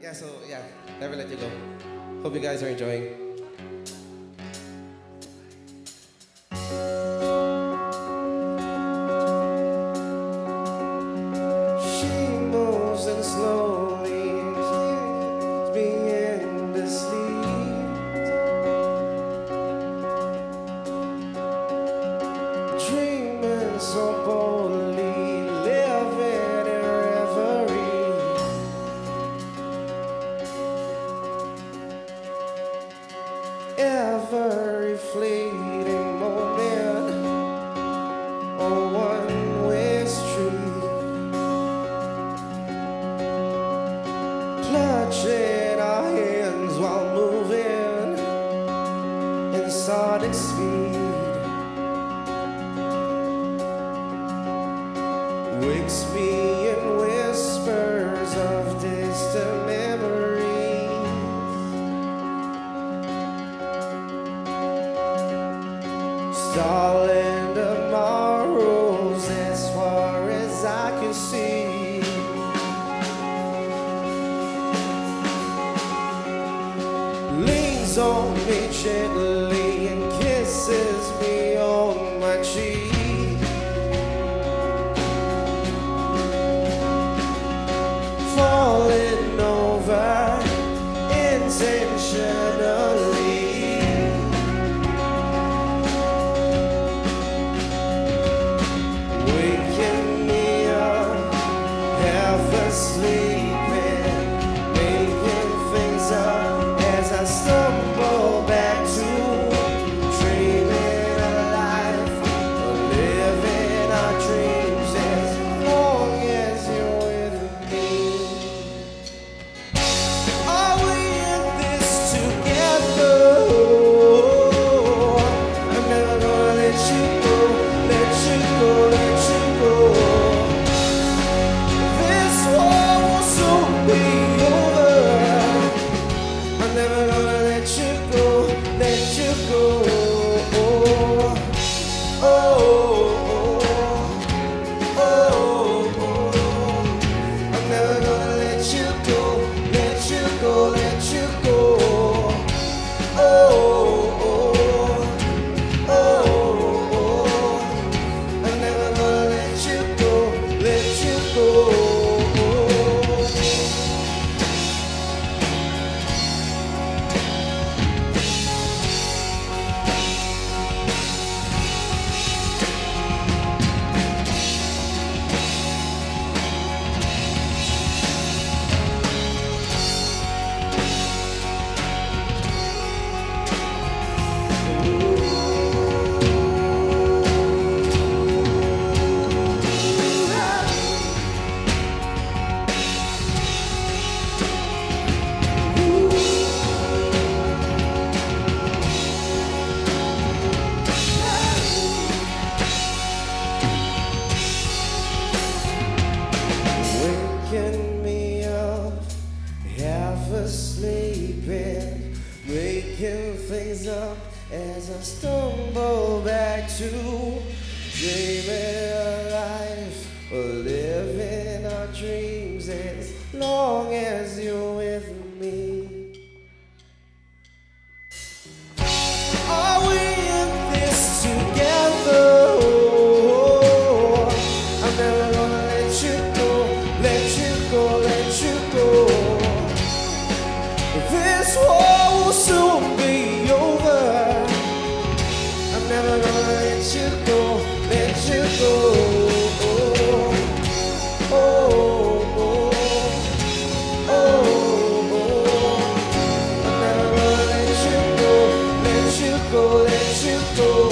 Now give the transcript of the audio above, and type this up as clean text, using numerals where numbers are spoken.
yeah, never let you go. Hope you guys are enjoying. Every fleeting moment on one-way street, clutching our hands while moving in sonic speed, wakes me in whispers of distant memories. Darling, tomorrow's as far as I can see. Leans on me gently and kisses me on my cheek. Falling over intentionally. Sleeping, making things up as I stumble back to dreaming a life, living our dreams as long as you're with me. Are we in this together? I'm never gonna let you go, let you go, let you go. Sleeping, making things up as I stumble back to dreaming a life, living our dreams as long as you're with me. Are we in this together? I'm never gonna let you go, let you go, let you go. This war will soon be over. I'm never gonna let you go, let you go. Oh, oh, oh, oh. I'm never gonna let you go, let you go, let you go.